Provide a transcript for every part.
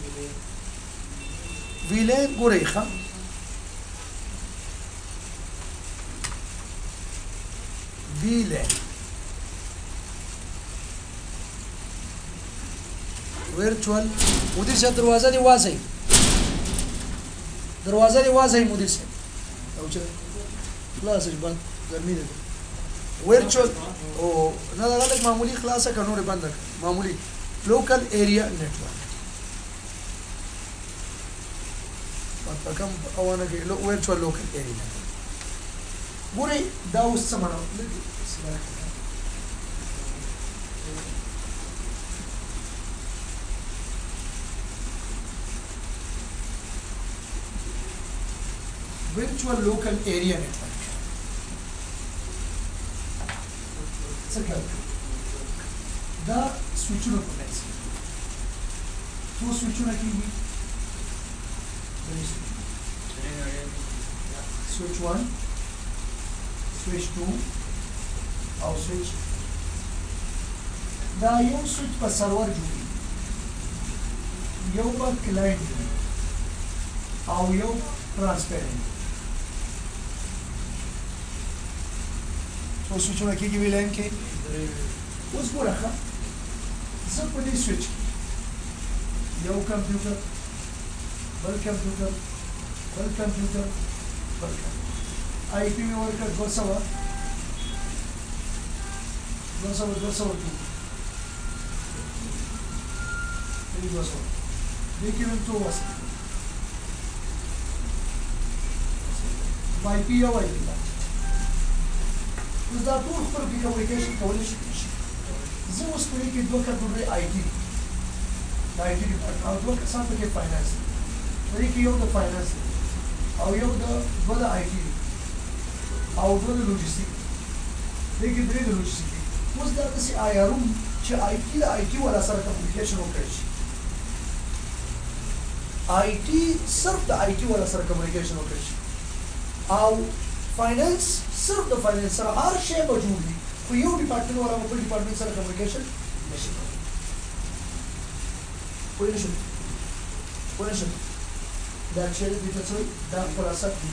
VLAN ګورئ ښه VLAN virtual مدیر صاحب دروازه دی واسي مدیر صاحب او چې خلاص بند ګرمي ده virtual او نه غلط معمولی خلاصه کنور بند معمولی local area network پکم اوانه کې virtual local area network ګوري دا اوس څه معنا virtual local area network څنګه دا سویچونه په منځ کې څو سویچونه کېږي switch 1 switch 2 او switch دا یو سویچ په سرور جوړي یو په کلاینټ او یو ترانسپیرنت څو سویچونه کېږي ویلان کې اوس ګوره ښه زه په دې سویچ کې یو کمپیوټر بل کمپیوټر بل کمپیوټر بل کمپیوټر آی پی مې ورکړه 200 دې کې مې تو واسه آی پی یو آی پی نو دا ټول خپل کمیونیکیشن کولی شي زه اوس په دې کې دوه کمپیوټرې آی ټي د آی ټي ډپارټمنټ او دوه کسان پکې فاینانس په دې کې یو د فاینانس او یو دوه د آی ټي او دوه د لوجستیک دې کې درې د لوجستیک اوس دا داسې آیاروم چې آی ټي د آی ټي والا سره کمیونیکیشن وکړي شي آی ټي صرف د آی ټي والا سره کمیونیکیشن وکړي شي او فاینانس صرف د فاینانس سره هر شی به جوړ وي خو یو ډپارټمنټ والا بل ډپارټمنټ سره کمیونیکیشن نشي کولی پوه نه شئ دا چې دې ته څه دا خلاصه دی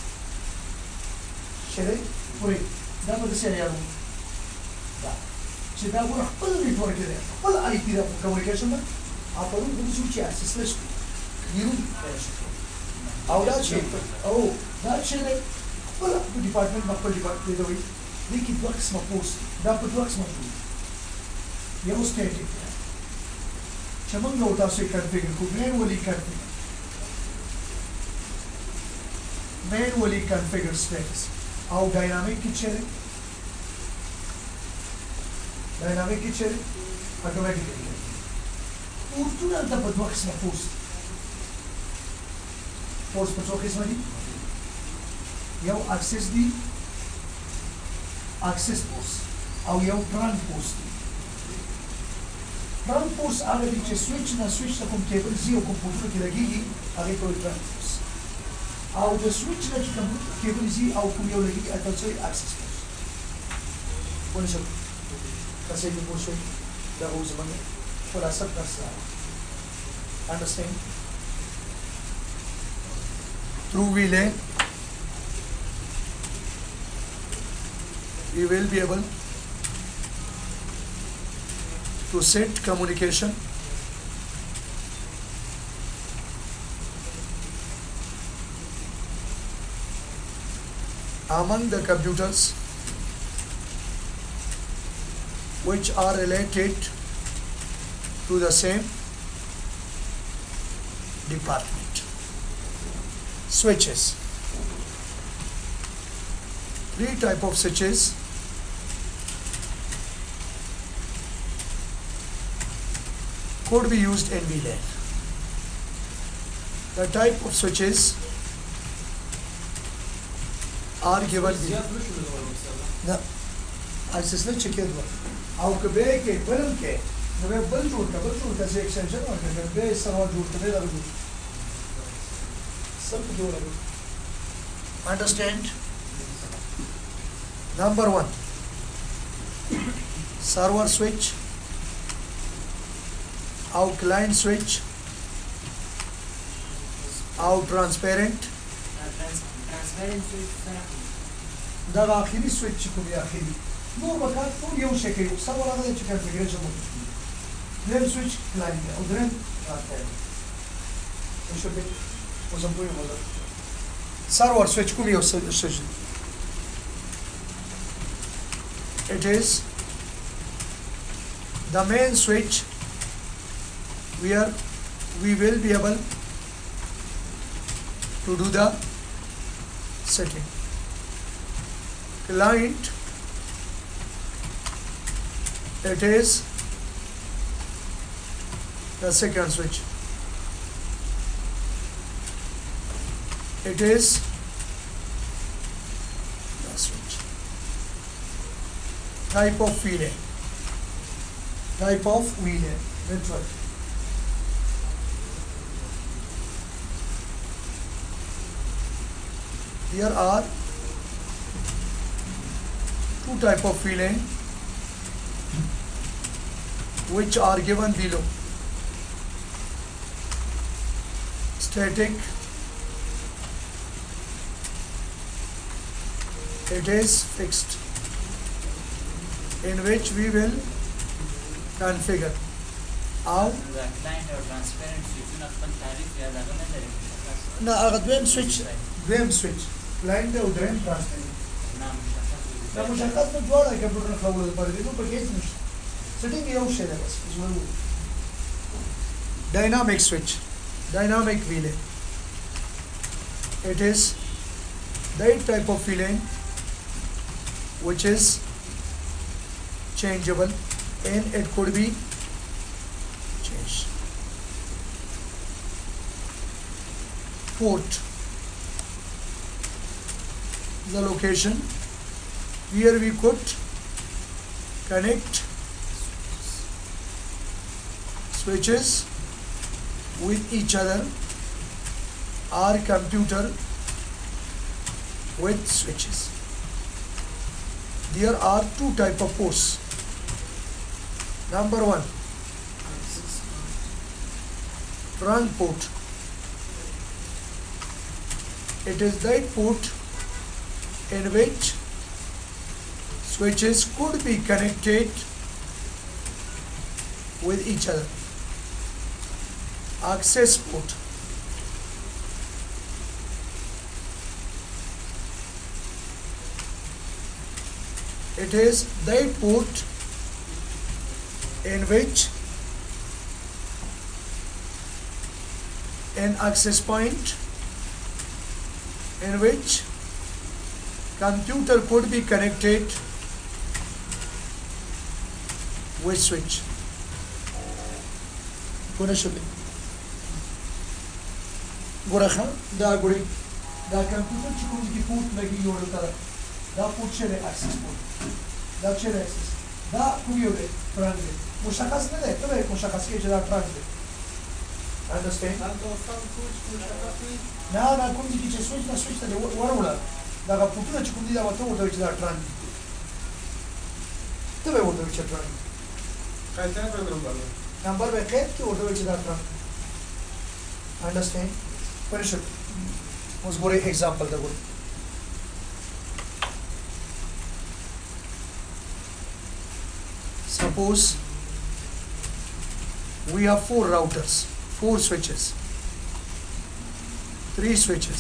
شری پوره دا به څه یارو دا چې دا ور خپل نیټورک دی خپل آی پی د کمیونیکیشن نه اپلو د څه چې اساس نشي یو او دا چې خپل ډپارټمنټ خپل ډپارټمنټ دی دې کې دوه قسمه پوسټ دا په دوه قسمه شو یو سټیټیک چې موږ یو تاسو یې کنفیګر کوو manually configure status او dynamic کې چیرې automatically پوسټونه د په دوه قسمه پوسټ په څو قسمه دي یو اکسس دی اکسس پوسټ او یو تران پوسټ تران پوسټ هغه دی چې سویچ نه سویچ ته کوم کیبل زی او کمپیوټر کې لګیږي هغه ټول تران پوسټ او د سویچ نه چې کمپیوټر کیبل زی او کوم یو لګیږي هغه څه اکسس پوسټ ونه شو تاسو یې پوښتنه دا اوس باندې خلاصه تاسو understand through VLAN we will be able to set communication among the computers which are related to the same department. Switches. 3 types of switches. Could be used in VLAN. The type of switches are given here. No, access not check it. او کبه کې بلم کې نو بل جوړ کا چې ایکسټنشن ورکړي به سره جوړ کړي دا جوړ سب جوړ understand number 1 server switch او client switch او ترانسپیرنٹ دا اخیری سویچ چې کوم اخیری نور وکړ ټول یو شی کوي سم راغلی چې کنفیګریشن وکړي دریم سویچ لاین او دریم ترانسپیرنٹ وشو به وزم پوي موږ سرور سویچ کوم یو سویچ it is the main switch where we will be able to do the setting. Client, it is the second switch. It is the switch. Type of relay. Type of relay network. There are two type of relay which are given below. Static, it is fixed, in which we will configure. How? No, دویم switch لاین دی او دریم ترانسپیرنٹ دا مشخص نه دواړه کمپیوټر خلاصول لپاره دي نو په کې هیڅ نشته سیټینګ یو شی دی بس ضرور dynamic switch, dynamic relay. It is that type of relay which is changeable and it could be changed. Port, the location where we could connect switches with each other or computer with switches. There are two type of ports. Number one, trunk port. It is that port in which switches could be connected with each other. Access port. It is that port in which an access point in which computer could be connected with switch. Guna should ګورخه دا ګوري دا کمپیوټر چې کوم کې پورت لګي یو طرف دا پورت شری اکسس پورت دا شری اکسس دا کوم یو دی ترانګ دی مشخص نه دی ته مشخص کې چې دا ترانګ دی understand نه دا کوم دي چې سویچ نه سویچ ته وروړه دا پورتونه چې کوم دي دا وته ورته چې دا ترانګ دی ته ورته چې ترانګ قاعده په نمبر به قید کې ورته چې دا ترانګ understand. Finish it. Was good example the good. Suppose we have 4 routers, 4 switches, 3 switches,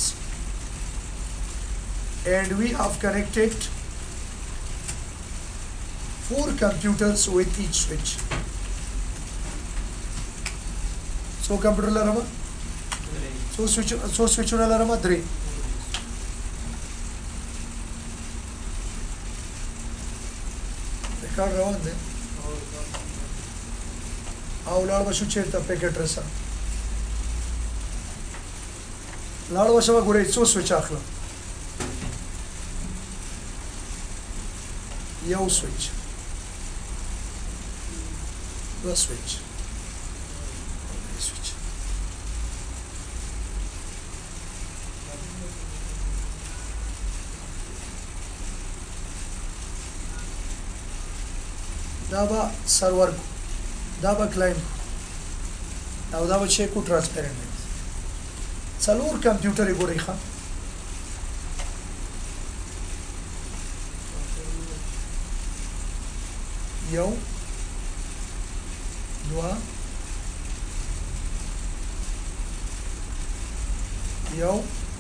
and we have connected 4 computers with each switch. So computer larama so switch una larama 3 record روان دی او لاړ بشو چیرته پیکټ رسا لاړ بشو ګورې څو سویچ اخلم یو سویچ دو سویچ دا با سرور کو دا با کلاینټ او دا به چیک کو ترانسپیرنٹ څلور کمپیوټر ګورئ ښه یو دوه یو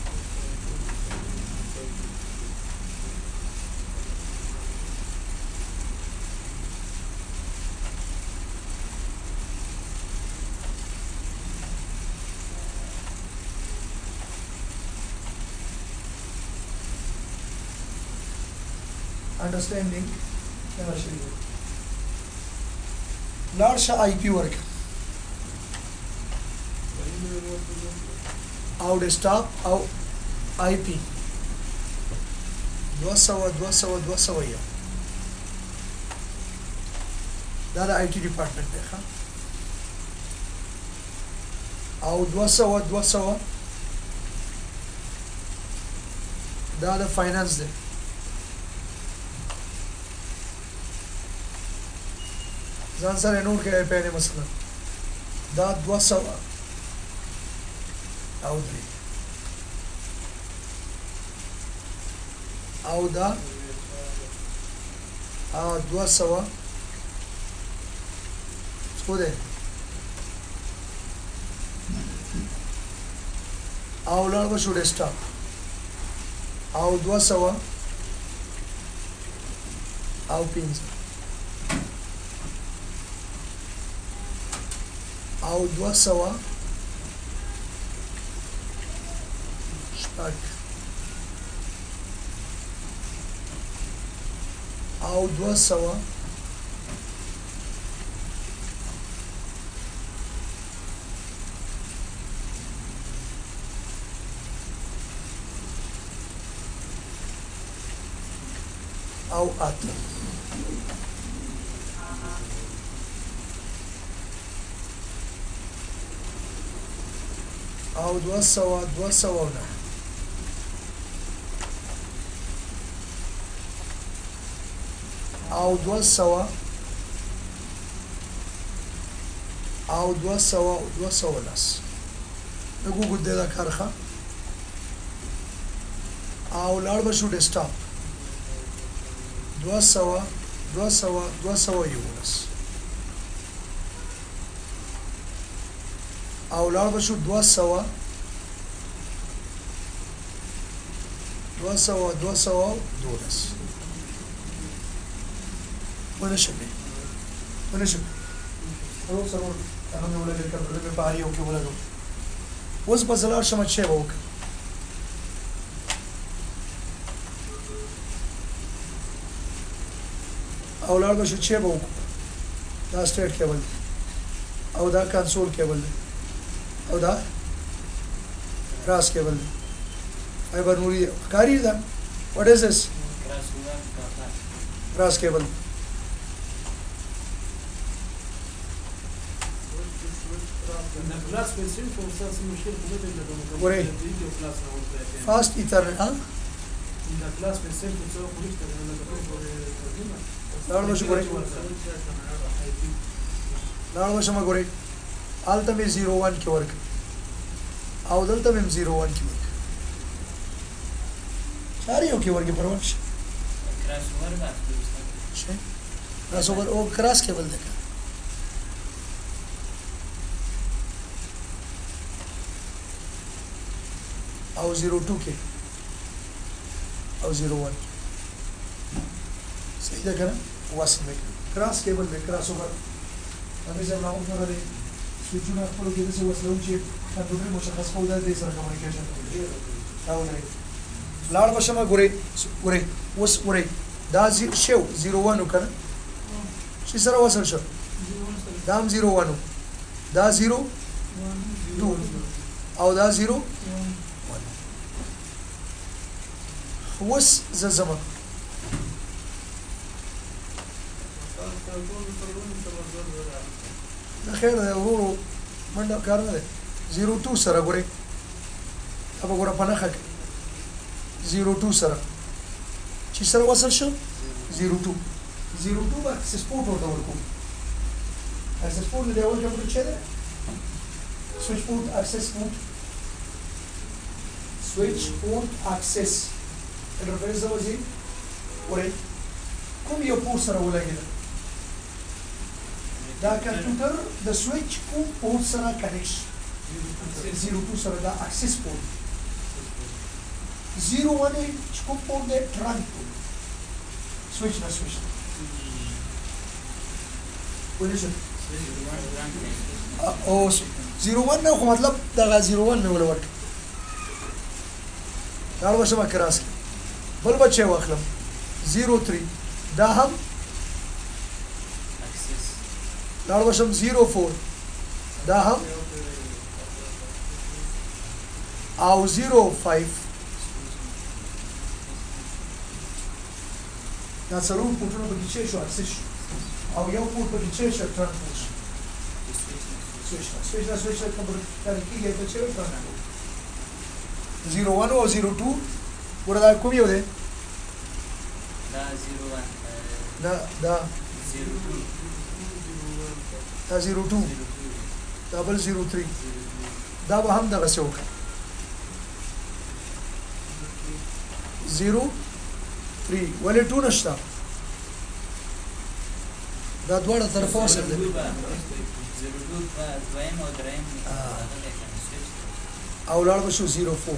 understanding large IP work او desktop او IP 200 یو دا د IT ډپارټمنټ دی ښه او 200 دا د فاینانس دی ځان سره نوٹ کړئ په دې مثلا دا 200 او 3 او دا 200 څو ده او لاړ به شو ډیسکټاپ او 200 او 5 او 200 شپږ او 200 او اته او 200 نه او 200 او 200 لاس نګو ګد دا کارخه او لاړ به شو ډیسکټاپ 200 یو لاس او لاړ به شو 200 دولس ونشم او سره هغه ولګل کړل په پاري او کې ولګو اوس په زلار شمه چې وک او لاړ به شو چې وک دا سټیټ کېبل او دا کنسول کېبل او دا راس کېبل فایبر نوري کاری دا what is this راس کېبل وري فاست ایترنت ها لاړ نشو ګوري ګوري آلته مې 01 کې ورک او دلته مې 01 کې ورک چاري یو کې ورک پرون شي کراس اوور او کراس کېبل ده او 02 کې او 01 صحیح ده کنه واسه مې کراس کېبل ده کراس اوور هغه ځای راو غوړې سوچونه خپل کې د څه وسلو چې کمپیوټر مشخص کوو د دې سره کمیونیکیشن کوي دا ولري لاړ بشمه ګوري اوس ګوري دا شو 01 کنه چې سره وصل شو دا 01 دا 02 او دا 0 اوس زما دا خیر دی ورو منډه کار نه دی 02 سره ګورئ دا به ګوره په نښه کې 02 سره چې سره وصل شو 02 به اکسس پورټ ورته ورکوو اکسس پورټ د اول کمپیوټر چې دی سویچ پورټ اکسس پورټ switch port access interface د وځي ورې کوم یو پورت سره ولګیږي دا کمپیوټر د سوئچ کوم پورت سره کنیکټ 02 سره دا اکسس پورت 01 کوم پورت دی ټرانک پورت سوئچ نه سوئچ ولې څه او 01 نه خو مطلب دا 01 مې ولا ورک دا وشه ما کراس بل بچي واخلم 03 دا هم دا وشم 04 دا هم او 05 دا څلور پورټونه پکې چې شو اکسس او یو پورټ پکې چې شو ټرانسفر سوئچ کوم کېږي په چې ټرانسفر 01 او 02 وردا کوم یو دی دا 01 دا 02 دا 02 دا بل 03 دا به هم دغه څه وکړه 03 ولې 2 نشته دا دواړه طرفه وصل دي 02 دویم او دریم او لاړ به شو 04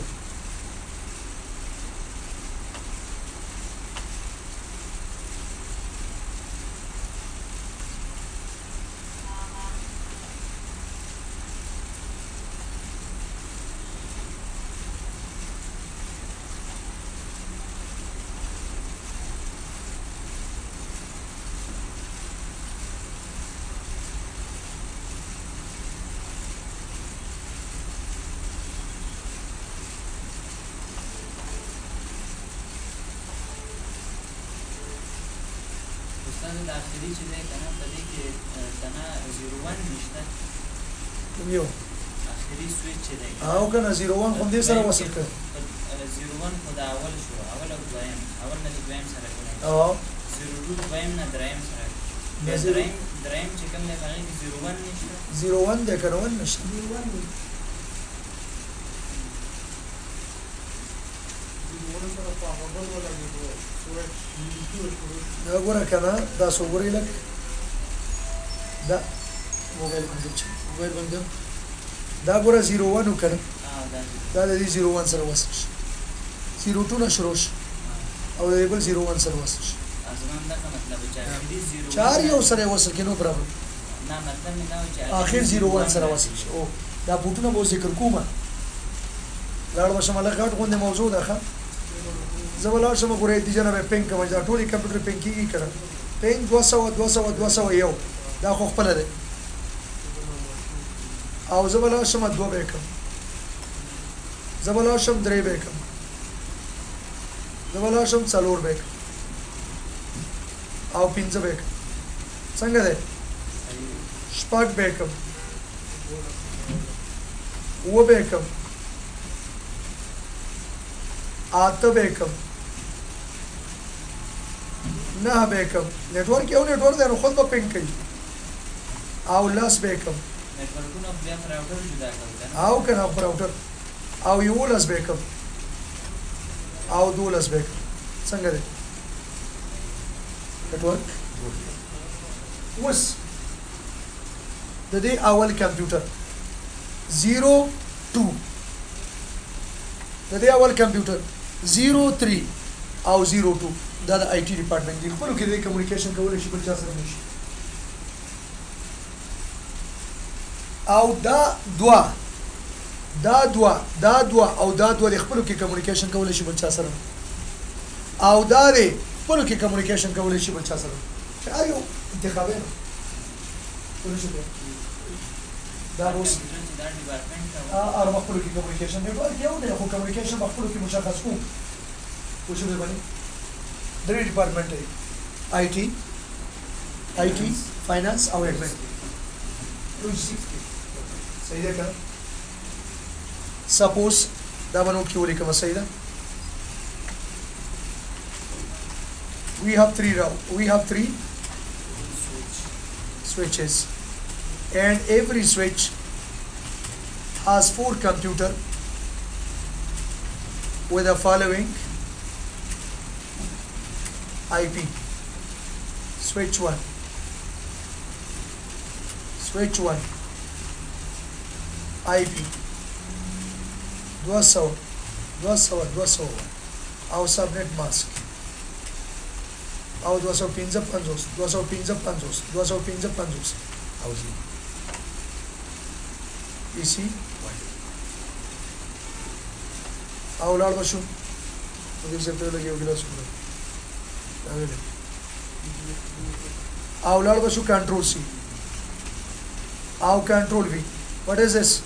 داخلي چې دی کنه په دې کې کنه 01 نشته کوم یو اخري سوئچ چې دی او کنه 01 هم دې سره وصل کړ 01 خو دا اول شو اول او دویم اول نه دویم سره کوي او 02 دویم نه دریم سره دریم چې کوم دی باندې 01 نشته 01 دې کنه ون نشته 01 سره په هغه ولا دی دا ګوره کنه دا څوګوري لک دا موبایل باندې دا ګوره 01 وکړه دا د 01 سره وصل شي 02 نه شروع شي او د بل 01 سره وصل شي ازمان دا مطلب چې 01 چار یو سره وصل کینو پرابلم نه مطلب نه چې اخر 01 سره وصل شي او دا بوټونه مو ذکر کومه لاړ وشم له غټ غونډه موضوع ده ښه زبلار شم ګورې دي جنبه پینک کوم دا ټولي کمپیوټر پینکي کړه پینک 200 یو دا خو خپل ده او زبلار شم 2 بیکم زبلار شم 3 بیکم زبلار شم 4 بیکم او 5 بیکم څنګه ده شپږ بیکم و بیکم آته بیکم نه بیکم نیټورک یو نیټورک دی نو خود به پینګ کوي او لاس بیکم نیټورکونه بیا راوټر جدا کوي او کنه راوټر او یو لاس بیکم او دو لاس بیکم څنګه دی نیټورک وس د دې اول کمپیوټر 02 د دې اول کمپیوټر 03 او 02 دا د آی ټي ډپارټمنټ دی خپل کې د کمیونیکیشن کولای شي بل چا سره نشي او دا دوا او دا دوا د خپل کې کمیونیکیشن کولای شي بل چا سره او دا د خپل کې کمیونیکیشن کولای شي بل چا سره چې ایو انتخابي ولې شي دا روس دا ډپارټمنټ ار مخلو کې کمیونیکیشن دی یو دی خو کمیونیکیشن مخلو کې مشخص کوم وشو دی باندې درې ډپارټمنټ دی آی ټي فاینانس او ایڈمن صحیح ده کنه سپوز دا باندې کې ولیکم صحیح ده we have three switches and every switch has 4 computer with the following IP. Switch 1. Switch 1. IP. 200 او subnet mask او 255 او زی PC او لاړ بشو په دې ځای په لګي یو ګلاس وکړو او لاړ بشو control C او control V. What is this?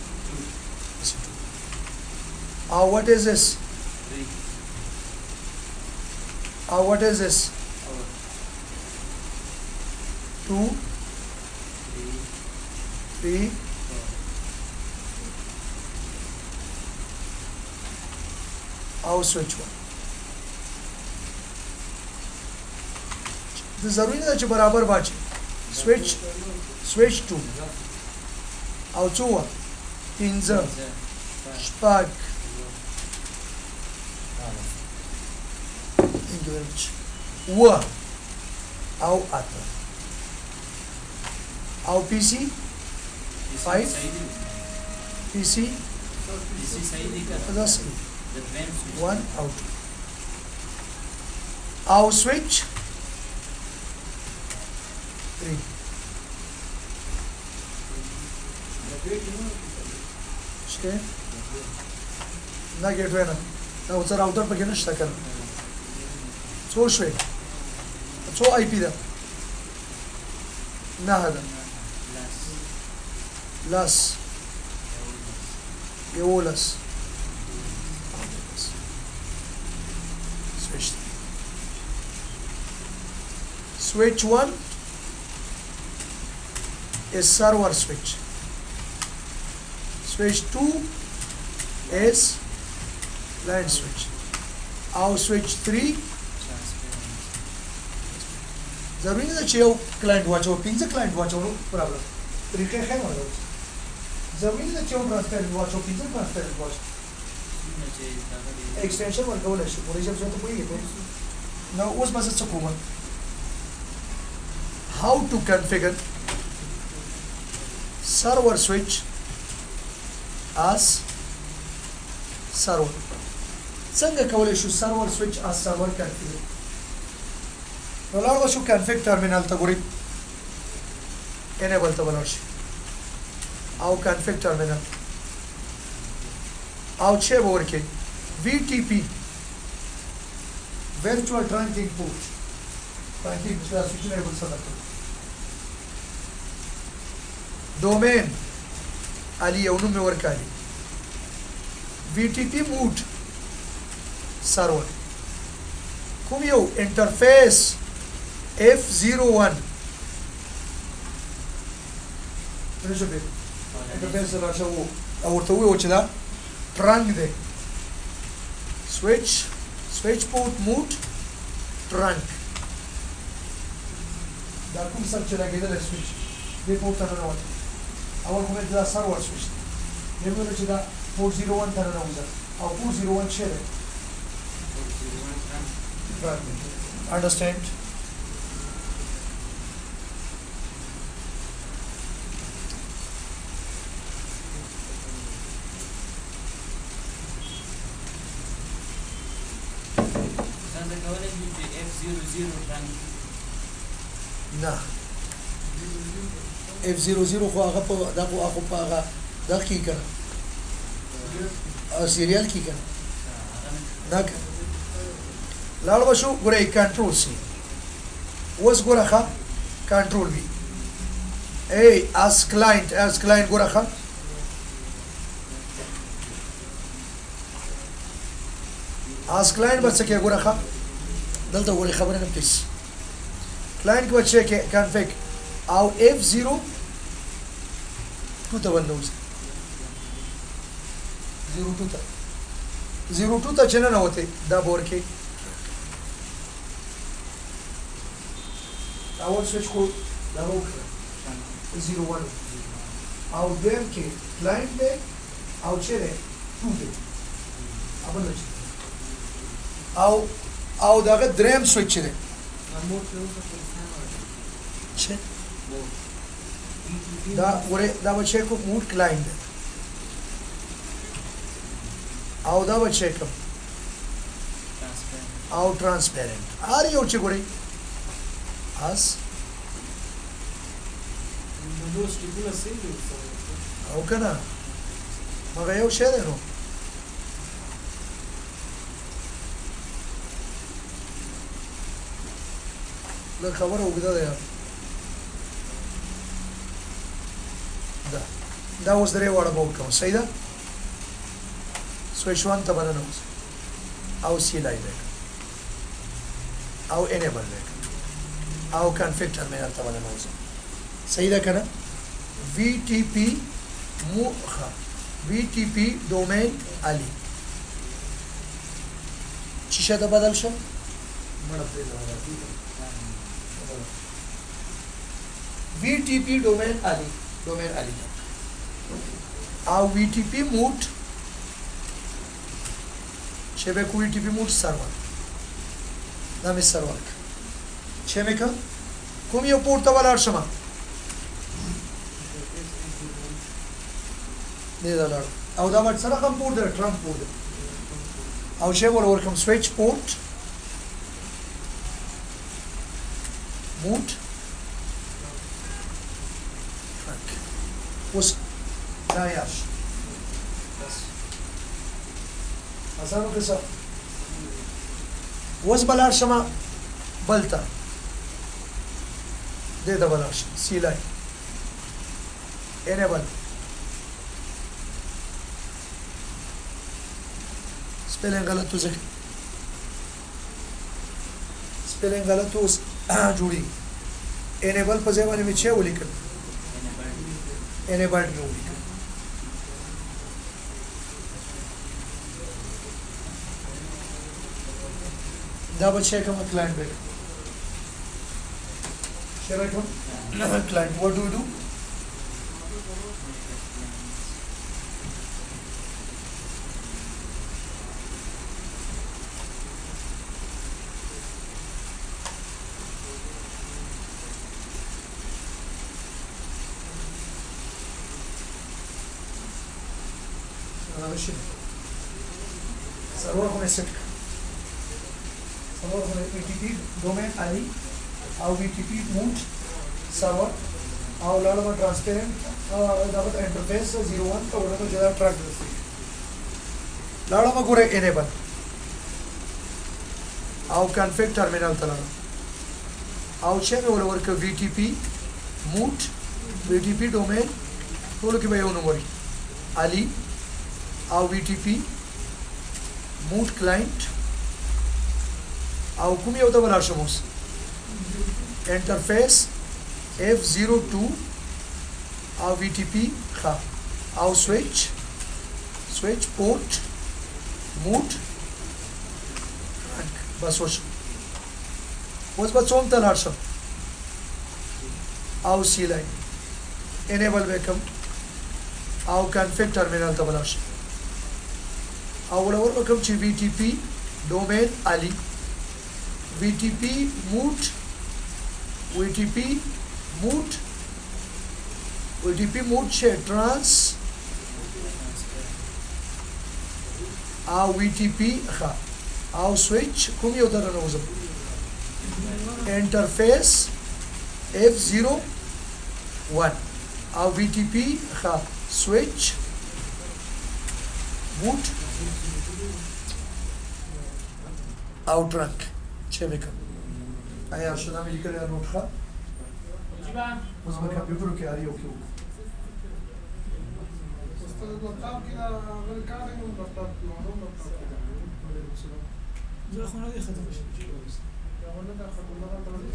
What is this? What is this? 2 3 او switch 1. د ضروري نه چې برابر باچي switch 2 او 2 15 شپږ English او ata او PC 5 PC plus 1 او 2 او switch 3 شته نه ګټوي نه او څه راوټر پکې نشته کنه څو شوي څو آی پی ده نه ده لاس یولس switch 1 is server switch. Switch 2 is LAN switch. Our switch 3 ضروري نه چې یو کلاینټ واچو 15 کلاینټ واچو نو پرابلم طریقې ښه نه ضروري نه چې یو ټرانسفر واچو 15 ټرانسفر واچو ایکسټنشن ورکول شي په دې ځای ته کوي نو اوس بس څه کوم how to configure server switch as server څنګه کولای شو server switch as server configure نو لاړ شو config terminal ته ګورئ enable ته ولاړ شي او config terminal او چې ورکه VTP virtual trunking port trunking څه switch enable سره domain علي یو نوم ورکالي VTP mood server کوم یو interface F01 پرېږه به interface راشه وو او ورته وو چې دا trunk دی switch port mood trunk دا کوم څه چې راګیدل switch دې پورت ته راوځي اول کومه دا server switch دی موږ چې دا 401 ته راوځي او 401 چې دی understand نه F00 خو هغه په دغه هغه په هغه د کی کنه او سیریال کی کنه نه لاړ بشو ګورې کنټرول سی اوس ګوره ښه کنټرول وی as client ګوره ښه as client بس کې ګوره ښه دلته ګورې خبره نه پلیز client کې بچي کې config او F0 2 ته ونوز 02 ته چې نه وته دا ورکه اول سویچ کو دا وکړه 01 او دیم کې کلاینټ دی او چې دی 2 دی خبر لږ او دغه دریم سویچ دی چې دا به چیک موډ کلاینټ دی او دا به چیک او ترانسپیرنٹ هر یو چې ګورئ اس او که نه مګر یو شی دی نو لږ خبره اوږده ده دا اوس درې واړه به وکړم صحیح ده سویچ 1 ته به ننوځم او سیلای دی او انیبل دی او کنفیګ ټرمینل ته به ننوځم صحیح ده که نه VTP domain Ali چی شده بدل شد؟ VTP domain Ali او VTP mode شبکه VTP mode سرور دا می سرور چه میکن؟ کوم یو پورت ته ولاړ شم دې دا لړ او دا مټ سره کوم پورت دی ټرمپ پورت دی او شی ورکم سویچ پورت موډ اوس دا یاش اسانو کې څه اوس بلار شمه بلتا دې دا بلار شم سیلای انیبل سپیلنګ غلط وځي سپیلنګ غلط اوس جوړي انیبل په ځای باندې مې چې ولیکل انیبل مې ولیکل دا به چې کوم کلاینټ به شریک کوم کلاینټ what do you do سرور خونه سیټ سرور خونه VTP domain Ali او VTP mode server او لاړه transparent دا په انټرفیس 01 ته ورته جدا ټریک درسي لاړه ګوره enable او config terminal ته لاړه او چې مې ورکه VTP mode VTP domain ټول کې به یو نوموري Ali او VTP mode client او کوم یو ته ولاړ شم اوس انټرفیس F02 او VTP ښه او switch port mode بس وشو اوس به څوم ته لاړ شم او C line enable وکم او config terminal ته ولاړ شم او ولور وکم چې VTP domain Ali VTP mode چې trans او VTP ښه او switch کوم یو ته ننوځم انټرفیس F01 او VTP ښه switch boot او trunk چې وکم آیا شنه مې لیکل نوٹ ښه اوس په کمپیوټر کې اړیو کې لپټاپ کې دا غل کار دی نو لپټاپ کې معلوم لپټاپ زه خو نه دي ختم شي دا ولله دا ختم نه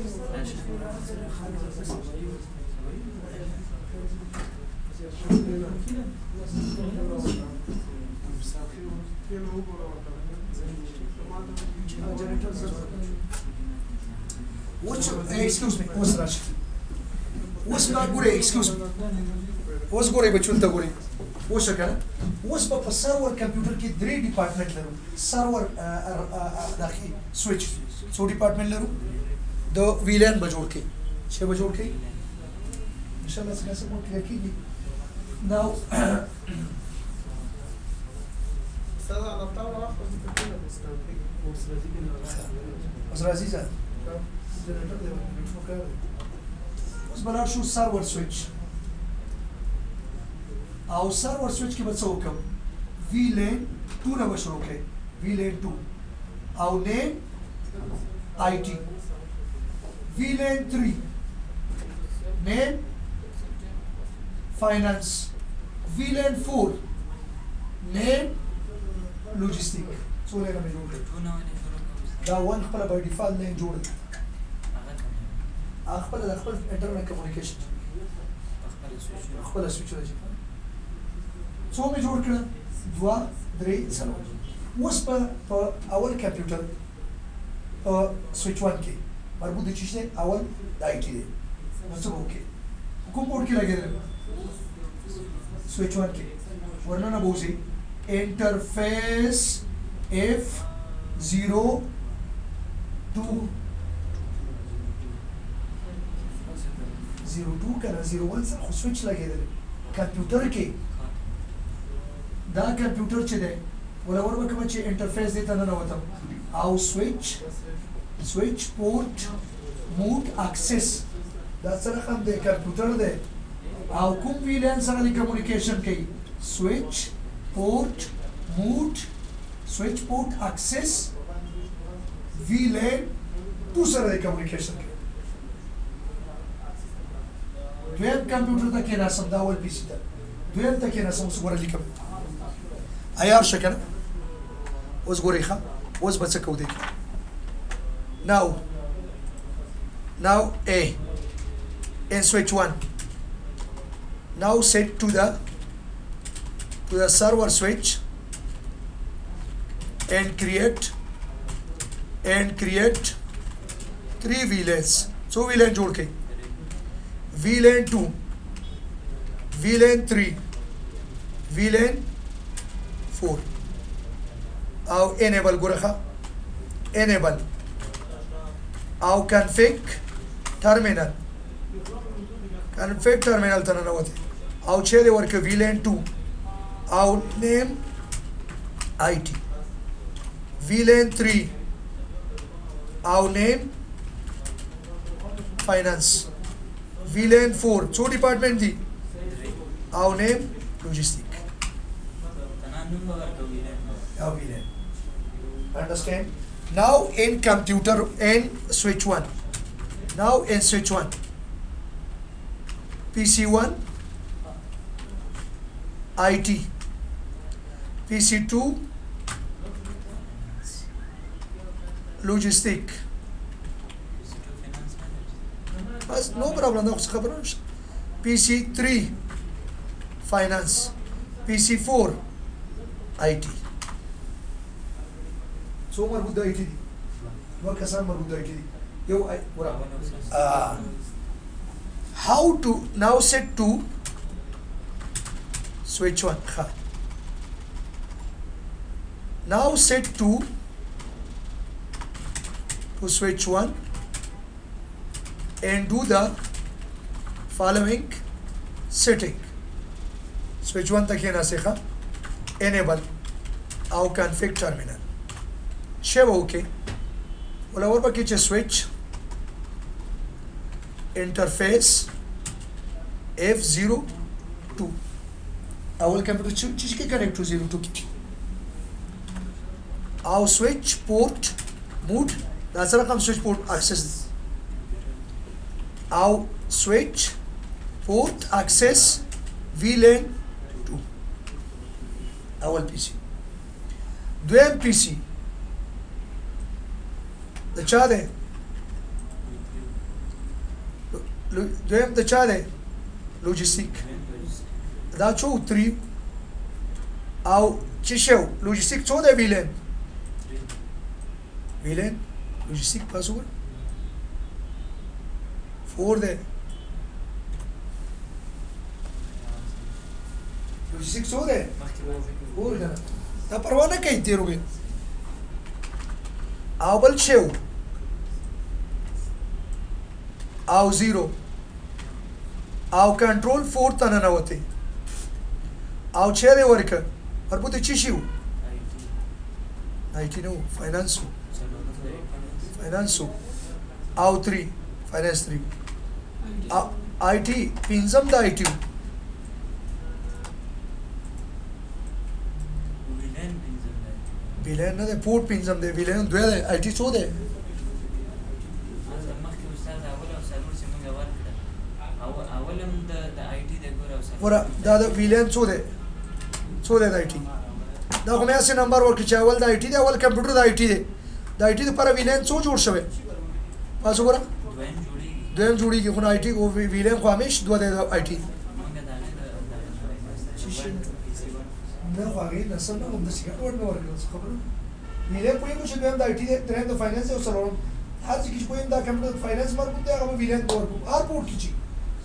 excuse me اوس راشي اوس دا ګوره excuse me اوس ګوره بچون ته ګوره وش کنه اوس په سرور کمپیوټر کې درې ډپارټمنټ لرو سرور داخلي سوئچ څو ډپارټمنټ لرو د ویلان به جوړ کړي چې به جوړ کړي ان شاء الله څنګه مو کلیئر کیږي نو استاذ انا الطاوله واقفه في الكليه بس اوس راځي ځه اوس بلار شو سرور سوئچ او سرور سوئچ کې به څه وکړم وی لین 2 نه به شروع کړئ وی لین 2 او نیم آی ټي وی لین 3 نیم فاینانس وی لین 4 نیم لوجستیک څو لینه مې جوړ کړئ دا ون خپله بای ډیفالټ لین جوړ کړئ خپله د خپل انټرنیټ کمیونیکیشن خپله سوئچ راځي څو مې جوړ کړل 2 3 څلور اوس په اول کمپیوټر سوئچ 1 کې مربوط د چی شته اول د آی ټي دی نو څه وکړي کوم پورټ کې لګیدل سوئچ 1 کې ورننه بوزي انټرفیس اف 02 کنه 01 سره خو سوئچ لګیدل کمپیوټر کې دا کمپیوټر چې دی ولور به کوم چې انټرفیس دی ته ننوتم او سوئچ پورټ موډ اکسس دا سره هم د کمپیوټر دی او کوم ویلان سره د کمیونیکیشن کوي سوئچ پورټ موډ سوئچ پورټ اکسس ویلان 2 سره د کمیونیکیشن کوي دویم کمپیوټر ته کې راسم دا اول پی سي ته دویم ته کې راسم اوس ګوره لیکم عیار شه کنه اوس ګورئ ښه اوس به څه کوو دی now A in switch 1 now set to the server switch and create 3 VLANs so VLAN जोड़ के VLAN 2 VLAN 3 VLAN 4 او enable ګورخه enable او config terminal ته ننوځي او چې دی ورکه VLAN 2 او name IT VLAN 3 او name finance VLAN 4 څو ډپارټمنټ دي او name logistic Understand? Now in computer in switch 1. Now in switch 1. PC1 IT. PC2 logistic. But no problem. PC3 finance. PC4 IT. څو مربوط د آی ټي دي نو کسان مربوط د آی ټي دي یو how to now set to switch 1 now set to switch 1 and do the following setting switch 1 तक ये ना सीखा enable او config terminal شبه اوکي ولور پکې چې سوئچ انټرفیس F02 اول کمپیوټر چې کې کنیکټ 02 کې او سوئچ پورټ موډ دا سره کوم سوئچ پورټ اکسس او سوئچ پورټ اکسس VLAN 2 اول پی سي دویم پی سي د چا دی دویم د چا دی لوجستیک دا څو 3 او چې شو لوجستیک څو دی ویلن لوجستیک پاسورډ 4 دی لوجستیک څو دی مخکې واضح کړو. وګوره کنه دا پروا نه کوي تیرو کې او بل شی و او زیرو او کنټرول 4 ته ننوتې او چیرې ورکړه مربوطه چی شي و آی ټي نو فاینانس و فاینانس و او 3 فاینانس 3 آی ټي پنځم د آی ټي ویلن پنځم دی. ویلین نه دی پورټ پنځم دی ویلین دوی دی آی ټي څو دی هلته مخکې استاد اول او څلور چې موږ ورکړل اول هم د آی ټي د ګوره او څلور ګوره دا د ویلین څو دی څو دی د آی ټي دا خو مې هسې نمبر ورکړي چې اول د آی ټي دی اول کمپیوټر د آی ټي دی د آی ټي دپاره ویلین څو جوړ شوی تاسو ګوره دویم جوړېږي. دویم جوړېږي خو نه آی ټي ویلین خو همیش دوه دی د آی ټي موږ د هغې نه خو هغې نسل نه همداسې ګډ وډ نه ورکړل څه خبره ویلین پوهېږو چې دویم د آی ټي دی درېیم د فاینانس دی او څلورم هر څه کې چې پوهېږم دا کمپیوټر د فاینانس مربوط دی هغه به ویلین ته ورکړو هر پورټ کې چې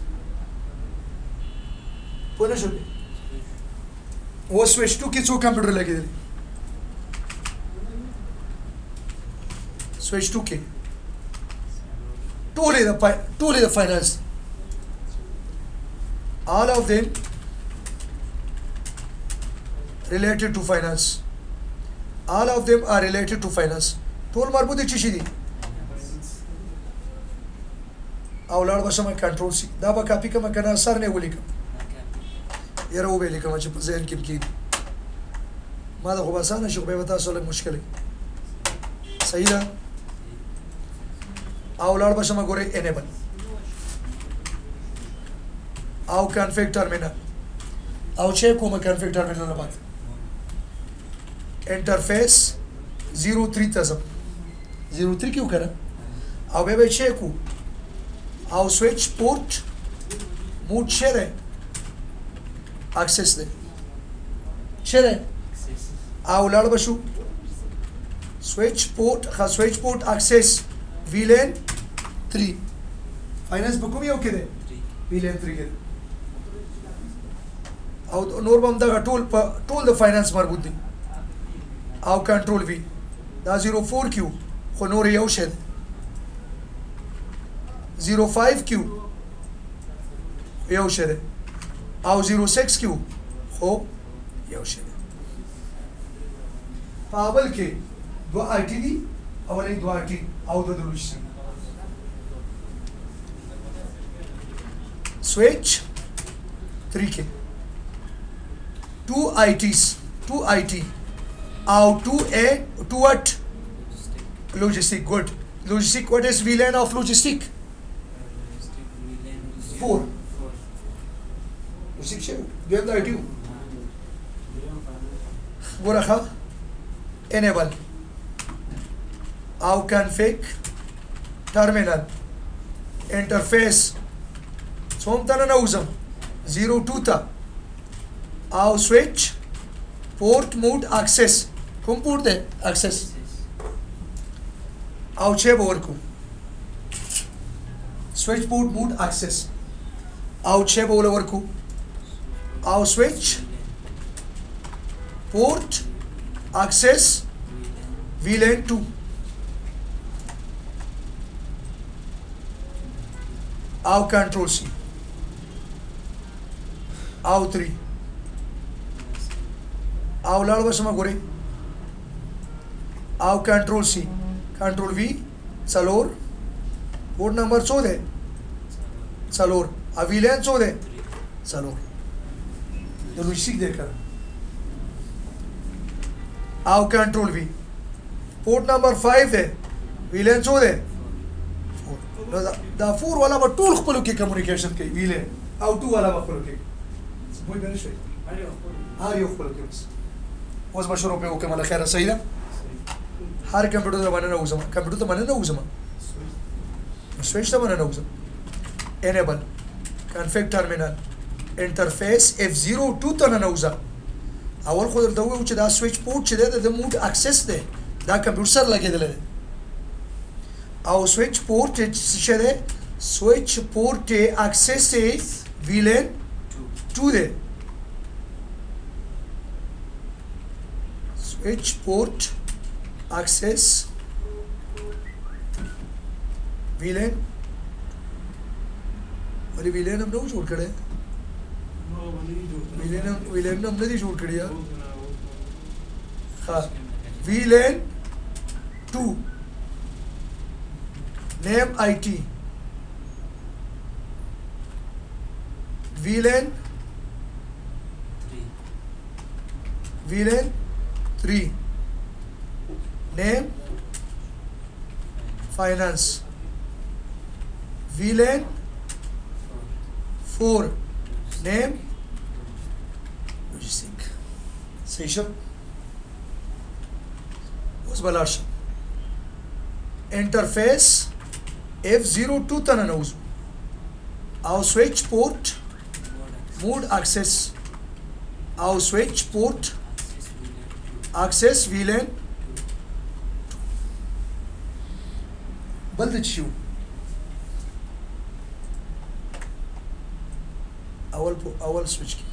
پوه نه شولې اوس سویچ 2 کې څو کمپیوټر لګېدلي سویچ 2 کې ټولې د فاینانس all of them related to finance all of them are related to finance ټول مربوط دي چې شي دي او لاړ بشم کنټرول سي دا به کاپی کوم کنه سر نه ولیکم یره و به لیکم چې په ذهن کې کېږي ما دا خو بسانه شو به تاسو له مشکله صحیح ده او لاړ بشم ګوره انیبل او کنفیګ ټرمینل او چیک کوم کنفیګ ټرمینل نه بعد انټرفیس 03 ته ځم 03 کې وکړه او به چیک کو او سویچ پورټ موډ شره اکسس ده شره او لاړ بشو سویچ پورټ اکسس ویلن 3 فاینانس په کوم یو کې ده ویلن 3 کې او نور بم دا ټول د فاینانس مربوط دي او کنټرول وی دا 04 کیو خو نور یو شد 05 کیو یو شد او 06 کیو خو یو شد پاول کې دو آی ټي دي اولې دو آی ټي او د دروشي سویچ 3 کې 2 ITs 2 IT او 2 what logistic good logistic what is VLAN of logistic 4 logistic شو دویم د IT ورخه enable او config terminal interface څوم ته نه وزم 02 ته او سویچ پورټ موډ اکسس کوم پورټ ده اکسس او چه به ورکو سویچ پورټ موډ اکسس او چه به ورکو او سویچ پورټ اکسس VLAN 2 او کنټرول سی او 3 او لاړ بشم ګوري او کنټرول سی کنټرول وی څلور پورټ نمبر څو ده څلور او ویلان څو ده څلور د لوجیک ده کړه او کنټرول وی پورټ نمبر 5 ده ویلان څو ده دا 4 والا به ټول خپل کې کمیونیکیشن کوي ویلان او 2 والا به خپل کې وای بل شي یو خپل کې اوس به شروع په کومه خیره صحیح ده هر کمپیوټر ته باندې نه وځم کمپیوټر ته باندې نه وځم سویچ ته باندې نه وځم انیبل کنفیګ ټرمینل انټرفیس F02 ته نه وځم اول خو درته وایو چې دا سویچ پورټ چې ده د موډ اکسس ده دا کمپیوټر سره لګیدل دی او سویچ پورټ چې ده سویچ پورټ اکسس VLAN 2 ده switch port access VLAN वली VLAN हम लोग जोड़ करे VLAN हमने दी जोड़ करी यार हाँ VLAN 2 name IT VLAN 3 name finance VLAN 4 name logistic station وزبلاش interface F02 تنانوز أو switch port mode access أو switch port access VLAN بلد شو أول switch كي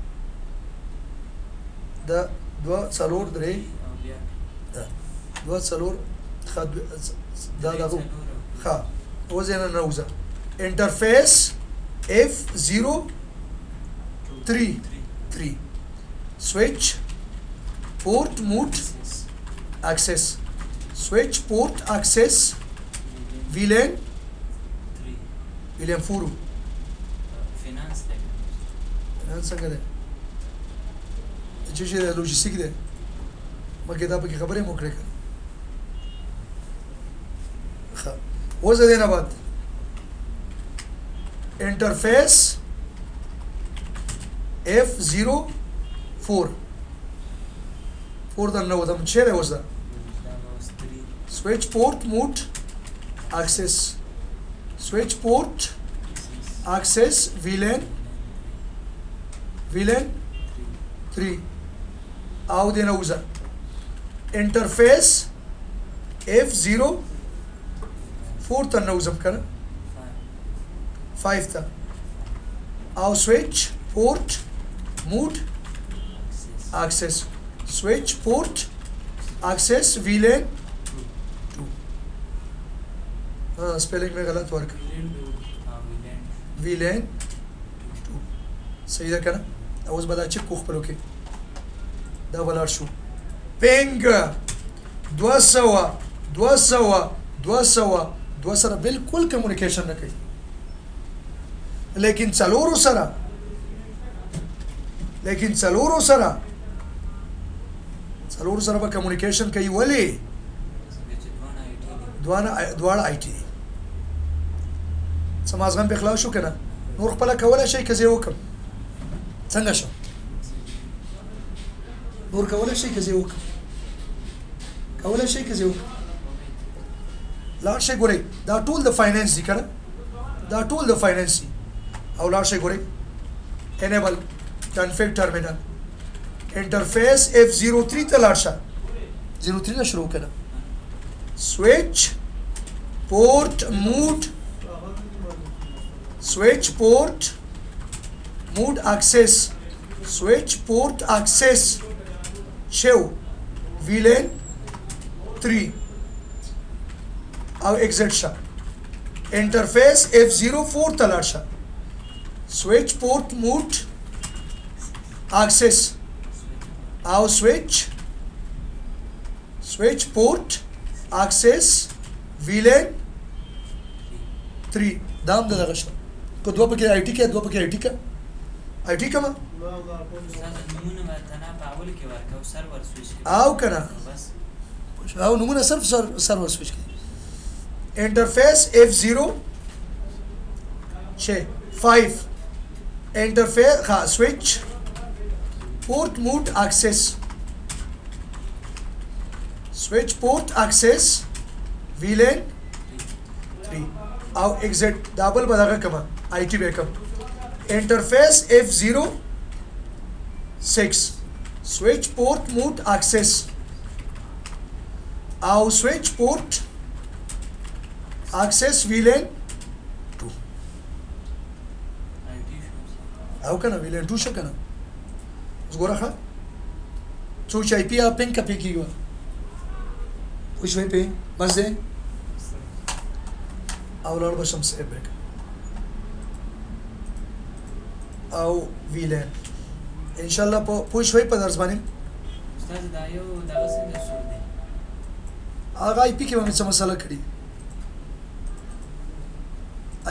ده دوا سالور دري ده دوا سالور خد ده دو خا وزينا نوزا interface F03 switch port mode access switch port access VLAN 4 finance څنګه ده چې لوجستیک ده ما کې دا په خبره مو کړې ښه وځه دینه بعد interface F04 4 وزم چیرې وځه switch port mode access switch port access VLAN 3 او دینه وځه interface F04 ته وځم کنه 5 ته او switch port mode access switch port access VLAN 2 spelling में गलत work VLAN 2 सही है क्या اوس بدا چې کوخ پلو کې دا ولار شو پینګ 200 سره بالکل کمیونیکیشن نه کوي لیکن څلورو سره به کمیونیکیشن کوي ولی دواړه آی ټي سمازغم په خلاص شو کنه نور خپل کولای شي که زه وکم څنګه شو نور کولای شي که زه وکم لاړ شي ګورئ دا ټول د فاینانس دي کنه دا ټول د فاینانس دي او لاړ شي ګورئ enable config terminal interface F03 ته لاړ شه 03 نه شروع کړه switch port mode access switch port access show VLAN 3 او exit شه interface F04 ته لاړ شه switch port mode access او switch port access VLAN 3 دام دغه شو کو دوه پکې آی ټی کې دوه پکې آی ټی کا آی ټی کما نمونه ورته په اول کې ورکو سرور سویچ او کنه بس او نمونه صرف سرور سویچ کې انټرفیس F0 5 انټرفیس ها سویچ port mode access switch port access VLAN 3 او exit double بدغه کما IT backup interface F06 switch port mode access او switch port access VLAN 2 او کنه VLAN 2 شو کنه وګوره څو چې آی پی پین کپی کیږي وش وی په بس ده او لړ بشم سیب بیک او ویلن ان شاء الله په شوي په درس باندې استاد دا یو دغه څنګه شو دی هغه آی پی کې باندې څه مسله کړی